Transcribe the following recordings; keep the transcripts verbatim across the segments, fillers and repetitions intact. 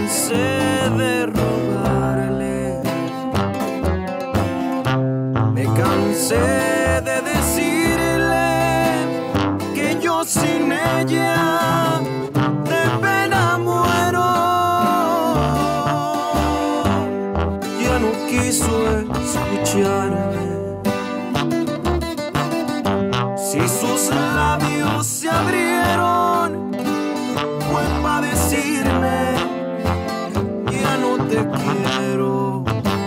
cansé de rogarle, me cansé de decirle que yo sin ella de pena muero. Ya no quiso escucharme. Si sus labios se abrieron, fue para decirme, ya no te quiero.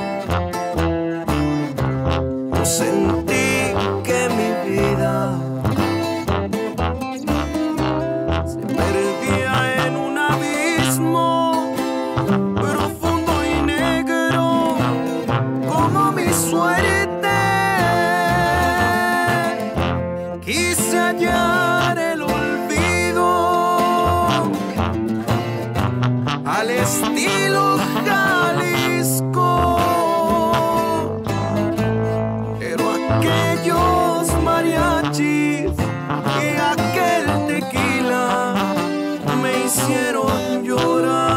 Yo sentí que mi vida se perdía en un abismo profundo y negro como mi suerte. Quise hallar el olvido al estilo Jalisco, pero aquellos mariachis y aquel tequila me hicieron llorar.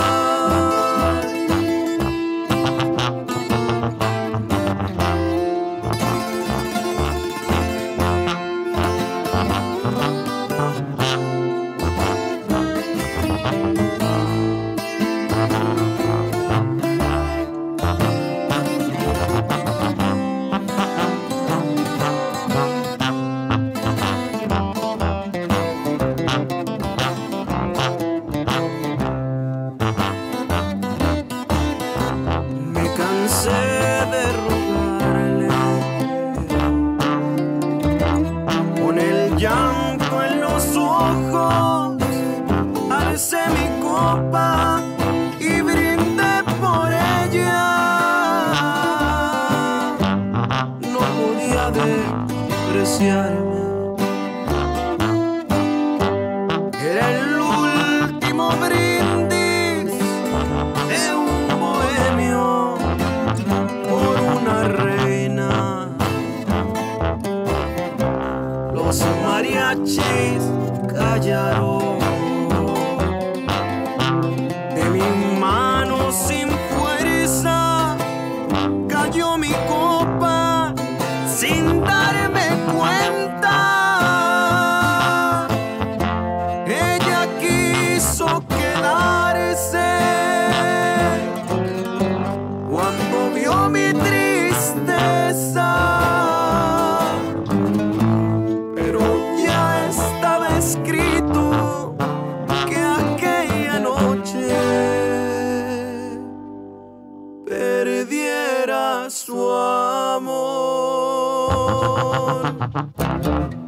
Cansé de rogarle, con el llanto en los ojos, alcé mi copa y brindé por ella. No podía despreciarme, era el último brindis de un bohemio por una reina. Los mariachis callaron, de mi mano sin fuerza cayó mi copa sin darme cuenta. Ella quiso quedarse cuando vio mi tristeza, pero ya estaba escrito que aquella noche perdiera su amor.